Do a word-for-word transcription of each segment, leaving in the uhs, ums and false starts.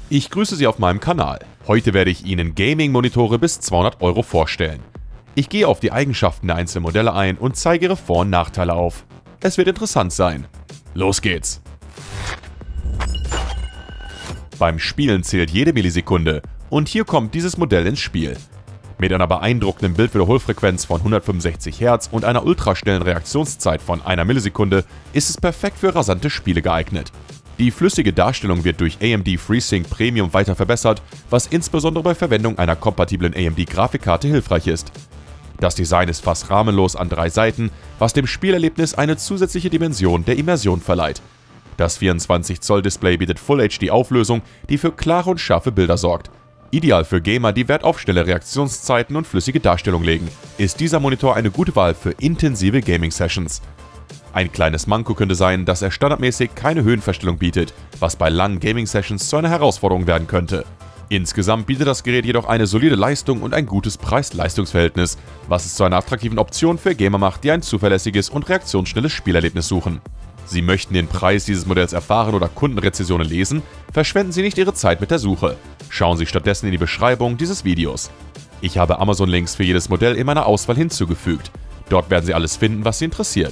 Ich grüße Sie auf meinem Kanal. Heute werde ich Ihnen Gaming-Monitore bis zweihundert Euro vorstellen. Ich gehe auf die Eigenschaften der einzelnen Modelle ein und zeige ihre Vor- und Nachteile auf. Es wird interessant sein. Los geht's! Beim Spielen zählt jede Millisekunde und hier kommt dieses Modell ins Spiel. Mit einer beeindruckenden Bildwiederholfrequenz von hundertfünfundsechzig Hertz und einer ultraschnellen Reaktionszeit von einer Millisekunde ist es perfekt für rasante Spiele geeignet. Die flüssige Darstellung wird durch A M D FreeSync Premium weiter verbessert, was insbesondere bei Verwendung einer kompatiblen A M D-Grafikkarte hilfreich ist. Das Design ist fast rahmenlos an drei Seiten, was dem Spielerlebnis eine zusätzliche Dimension der Immersion verleiht. Das vierundzwanzig Zoll Display bietet Full H D-Auflösung, die für klare und scharfe Bilder sorgt. Ideal für Gamer, die Wert auf schnelle Reaktionszeiten und flüssige Darstellung legen, ist dieser Monitor eine gute Wahl für intensive Gaming-Sessions. Ein kleines Manko könnte sein, dass er standardmäßig keine Höhenverstellung bietet, was bei langen Gaming-Sessions zu einer Herausforderung werden könnte. Insgesamt bietet das Gerät jedoch eine solide Leistung und ein gutes Preis-Leistungs-Verhältnis, was es zu einer attraktiven Option für Gamer macht, die ein zuverlässiges und reaktionsschnelles Spielerlebnis suchen. Sie möchten den Preis dieses Modells erfahren oder Kundenrezensionen lesen? Verschwenden Sie nicht Ihre Zeit mit der Suche. Schauen Sie stattdessen in die Beschreibung dieses Videos. Ich habe Amazon-Links für jedes Modell in meiner Auswahl hinzugefügt. Dort werden Sie alles finden, was Sie interessiert.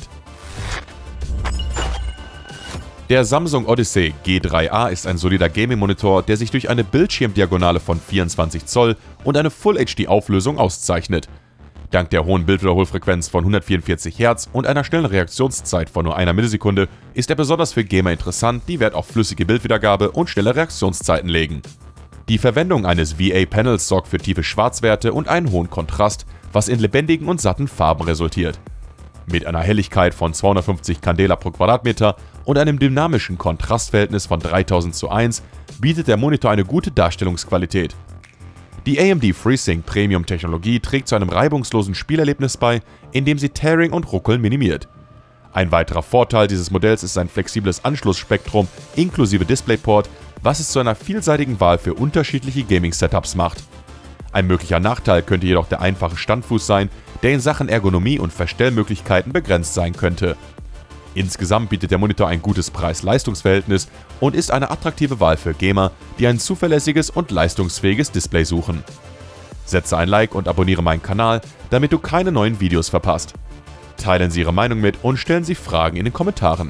Der Samsung Odyssey G drei A ist ein solider Gaming-Monitor, der sich durch eine Bildschirmdiagonale von vierundzwanzig Zoll und eine Full H D-Auflösung auszeichnet. Dank der hohen Bildwiederholfrequenz von hundertvierundvierzig Hertz und einer schnellen Reaktionszeit von nur einer Millisekunde ist er besonders für Gamer interessant, die Wert auf flüssige Bildwiedergabe und schnelle Reaktionszeiten legen. Die Verwendung eines V A-Panels sorgt für tiefe Schwarzwerte und einen hohen Kontrast, was in lebendigen und satten Farben resultiert. Mit einer Helligkeit von zweihundertfünfzig Candela pro Quadratmeter und einem dynamischen Kontrastverhältnis von dreitausend zu eins bietet der Monitor eine gute Darstellungsqualität. Die A M D FreeSync Premium Technologie trägt zu einem reibungslosen Spielerlebnis bei, indem sie Tearing und Ruckeln minimiert. Ein weiterer Vorteil dieses Modells ist sein flexibles Anschlussspektrum inklusive DisplayPort, was es zu einer vielseitigen Wahl für unterschiedliche Gaming-Setups macht. Ein möglicher Nachteil könnte jedoch der einfache Standfuß sein, der in Sachen Ergonomie und Verstellmöglichkeiten begrenzt sein könnte. Insgesamt bietet der Monitor ein gutes Preis-Leistungs-Verhältnis und ist eine attraktive Wahl für Gamer, die ein zuverlässiges und leistungsfähiges Display suchen. Setze ein Like und abonniere meinen Kanal, damit du keine neuen Videos verpasst. Teilen Sie Ihre Meinung mit und stellen Sie Fragen in den Kommentaren.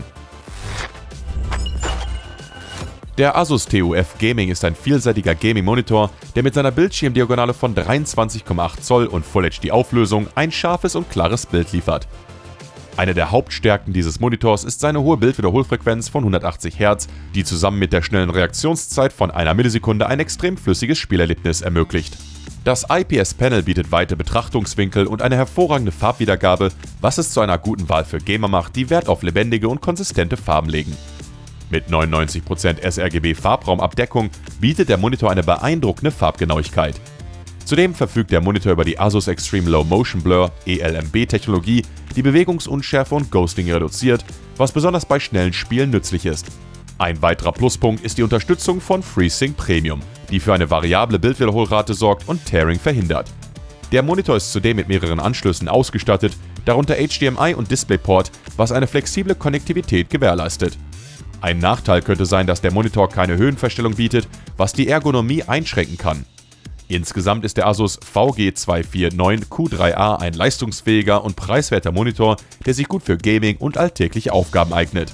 Der Asus T U F Gaming ist ein vielseitiger Gaming-Monitor, der mit seiner Bildschirmdiagonale von dreiundzwanzig Komma acht Zoll und Full H D-Auflösung ein scharfes und klares Bild liefert. Eine der Hauptstärken dieses Monitors ist seine hohe Bildwiederholfrequenz von hundertachtzig Hertz, die zusammen mit der schnellen Reaktionszeit von einer Millisekunde ein extrem flüssiges Spielerlebnis ermöglicht. Das I P S-Panel bietet weite Betrachtungswinkel und eine hervorragende Farbwiedergabe, was es zu einer guten Wahl für Gamer macht, die Wert auf lebendige und konsistente Farben legen. Mit neunundneunzig Prozent sRGB-Farbraumabdeckung bietet der Monitor eine beeindruckende Farbgenauigkeit. Zudem verfügt der Monitor über die Asus Extreme Low Motion Blur E L M B-Technologie, die Bewegungsunschärfe und Ghosting reduziert, was besonders bei schnellen Spielen nützlich ist. Ein weiterer Pluspunkt ist die Unterstützung von FreeSync Premium, die für eine variable Bildwiederholrate sorgt und Tearing verhindert. Der Monitor ist zudem mit mehreren Anschlüssen ausgestattet, darunter H D M I und DisplayPort, was eine flexible Konnektivität gewährleistet. Ein Nachteil könnte sein, dass der Monitor keine Höhenverstellung bietet, was die Ergonomie einschränken kann. Insgesamt ist der Asus V G zwei vier neun Q drei A ein leistungsfähiger und preiswerter Monitor, der sich gut für Gaming und alltägliche Aufgaben eignet.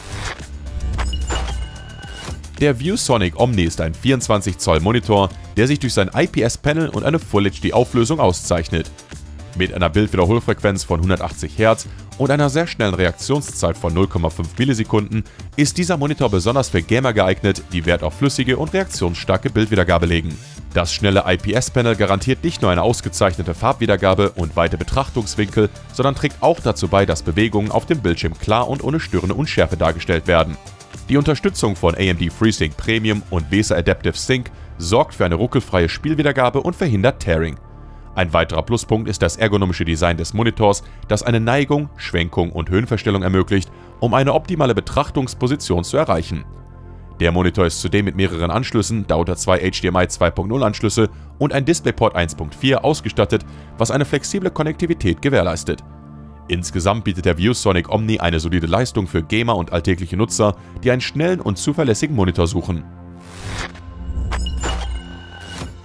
Der ViewSonic Omni ist ein vierundzwanzig Zoll Monitor, der sich durch sein I P S-Panel und eine Full H D-Auflösung auszeichnet. Mit einer Bildwiederholfrequenz von hundertachtzig Hertz und einer sehr schnellen Reaktionszeit von null Komma fünf Millisekunden ist dieser Monitor besonders für Gamer geeignet, die Wert auf flüssige und reaktionsstarke Bildwiedergabe legen. Das schnelle I P S-Panel garantiert nicht nur eine ausgezeichnete Farbwiedergabe und weite Betrachtungswinkel, sondern trägt auch dazu bei, dass Bewegungen auf dem Bildschirm klar und ohne störende Unschärfe dargestellt werden. Die Unterstützung von A M D FreeSync Premium und VESA Adaptive Sync sorgt für eine ruckelfreie Spielwiedergabe und verhindert Tearing. Ein weiterer Pluspunkt ist das ergonomische Design des Monitors, das eine Neigung, Schwenkung und Höhenverstellung ermöglicht, um eine optimale Betrachtungsposition zu erreichen. Der Monitor ist zudem mit mehreren Anschlüssen, darunter zwei H D M I zwei Punkt null Anschlüsse und ein DisplayPort eins Punkt vier ausgestattet, was eine flexible Konnektivität gewährleistet. Insgesamt bietet der ViewSonic Omni eine solide Leistung für Gamer und alltägliche Nutzer, die einen schnellen und zuverlässigen Monitor suchen.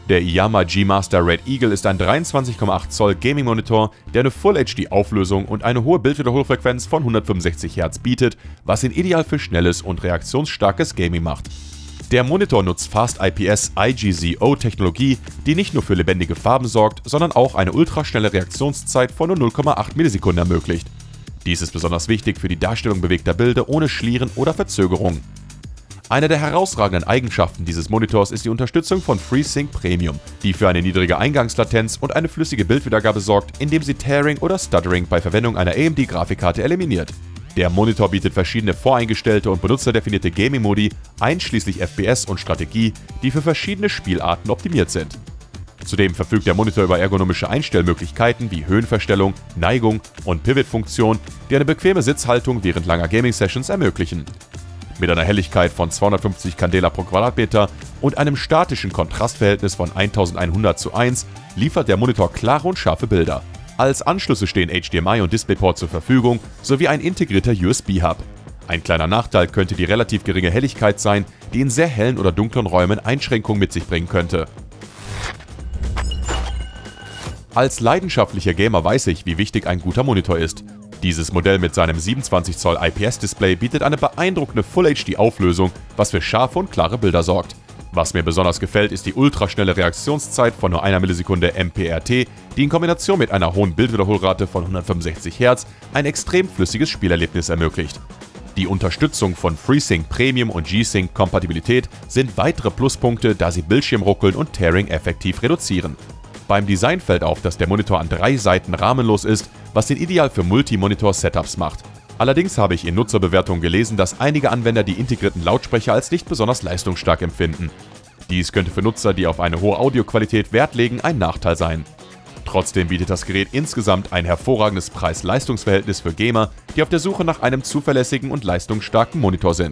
Der Iyama G-Master Red Eagle ist ein dreiundzwanzig Komma acht Zoll Gaming-Monitor, der eine Full H D-Auflösung und eine hohe Bildwiederholfrequenz von hundertfünfundsechzig Hertz bietet, was ihn ideal für schnelles und reaktionsstarkes Gaming macht. Der Monitor nutzt Fast I P S I G Z O-Technologie, die nicht nur für lebendige Farben sorgt, sondern auch eine ultraschnelle Reaktionszeit von nur null Komma acht Millisekunden ermöglicht. Dies ist besonders wichtig für die Darstellung bewegter Bilder ohne Schlieren oder Verzögerung. Eine der herausragenden Eigenschaften dieses Monitors ist die Unterstützung von FreeSync Premium, die für eine niedrige Eingangslatenz und eine flüssige Bildwiedergabe sorgt, indem sie Tearing oder Stuttering bei Verwendung einer A M D-Grafikkarte eliminiert. Der Monitor bietet verschiedene voreingestellte und benutzerdefinierte Gaming-Modi, einschließlich F P S und Strategie, die für verschiedene Spielarten optimiert sind. Zudem verfügt der Monitor über ergonomische Einstellmöglichkeiten wie Höhenverstellung, Neigung und Pivot-Funktion, die eine bequeme Sitzhaltung während langer Gaming-Sessions ermöglichen. Mit einer Helligkeit von zweihundertfünfzig Candela pro Quadratmeter und einem statischen Kontrastverhältnis von elfhundert zu eins liefert der Monitor klare und scharfe Bilder. Als Anschlüsse stehen H D M I und DisplayPort zur Verfügung, sowie ein integrierter U S B-Hub. Ein kleiner Nachteil könnte die relativ geringe Helligkeit sein, die in sehr hellen oder dunklen Räumen Einschränkungen mit sich bringen könnte. Als leidenschaftlicher Gamer weiß ich, wie wichtig ein guter Monitor ist. Dieses Modell mit seinem siebenundzwanzig Zoll I P S-Display bietet eine beeindruckende Full H D-Auflösung, was für scharfe und klare Bilder sorgt. Was mir besonders gefällt, ist die ultraschnelle Reaktionszeit von nur einer Millisekunde M P R T, die in Kombination mit einer hohen Bildwiederholrate von hundertfünfundsechzig Hertz ein extrem flüssiges Spielerlebnis ermöglicht. Die Unterstützung von FreeSync Premium und G-Sync-Kompatibilität sind weitere Pluspunkte, da sie Bildschirmruckeln und Tearing effektiv reduzieren. Beim Design fällt auf, dass der Monitor an drei Seiten rahmenlos ist, was ihn ideal für Multi-Monitor-Setups macht. Allerdings habe ich in Nutzerbewertungen gelesen, dass einige Anwender die integrierten Lautsprecher als nicht besonders leistungsstark empfinden. Dies könnte für Nutzer, die auf eine hohe Audioqualität Wert legen, ein Nachteil sein. Trotzdem bietet das Gerät insgesamt ein hervorragendes Preis-Leistungs-Verhältnis für Gamer, die auf der Suche nach einem zuverlässigen und leistungsstarken Monitor sind.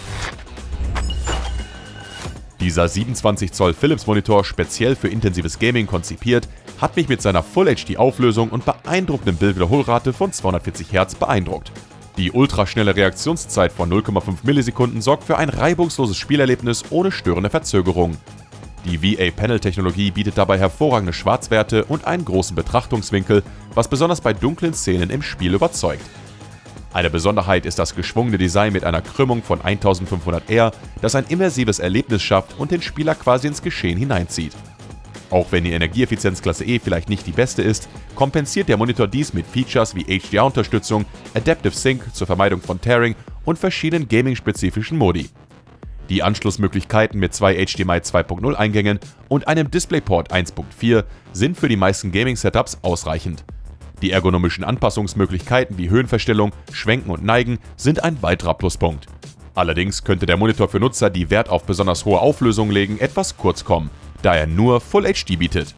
Dieser siebenundzwanzig Zoll Philips-Monitor, speziell für intensives Gaming konzipiert, hat mich mit seiner Full H D-Auflösung und beeindruckenden Bildwiederholrate von zweihundertvierzig Hertz beeindruckt. Die ultraschnelle Reaktionszeit von null Komma fünf Millisekunden sorgt für ein reibungsloses Spielerlebnis ohne störende Verzögerung. Die V A-Panel-Technologie bietet dabei hervorragende Schwarzwerte und einen großen Betrachtungswinkel, was besonders bei dunklen Szenen im Spiel überzeugt. Eine Besonderheit ist das geschwungene Design mit einer Krümmung von eintausendfünfhundert R, das ein immersives Erlebnis schafft und den Spieler quasi ins Geschehen hineinzieht. Auch wenn die Energieeffizienz Klasse E vielleicht nicht die beste ist, kompensiert der Monitor dies mit Features wie H D R-Unterstützung, Adaptive Sync zur Vermeidung von Tearing und verschiedenen gaming-spezifischen Modi. Die Anschlussmöglichkeiten mit zwei H D M I zwei Punkt null Eingängen und einem DisplayPort eins Punkt vier sind für die meisten Gaming-Setups ausreichend. Die ergonomischen Anpassungsmöglichkeiten wie Höhenverstellung, Schwenken und Neigen sind ein weiterer Pluspunkt. Allerdings könnte der Monitor für Nutzer, die Wert auf besonders hohe Auflösungen legen, etwas kurz kommen, da er nur Full H D bietet.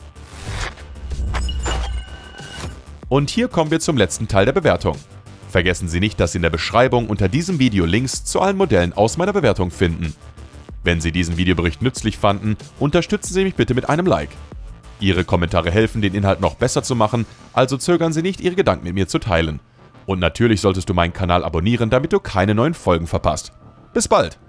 Und hier kommen wir zum letzten Teil der Bewertung. Vergessen Sie nicht, dass Sie in der Beschreibung unter diesem Video Links zu allen Modellen aus meiner Bewertung finden. Wenn Sie diesen Videobericht nützlich fanden, unterstützen Sie mich bitte mit einem Like. Ihre Kommentare helfen, den Inhalt noch besser zu machen, also zögern Sie nicht, Ihre Gedanken mit mir zu teilen. Und natürlich solltest du meinen Kanal abonnieren, damit du keine neuen Folgen verpasst. Bis bald!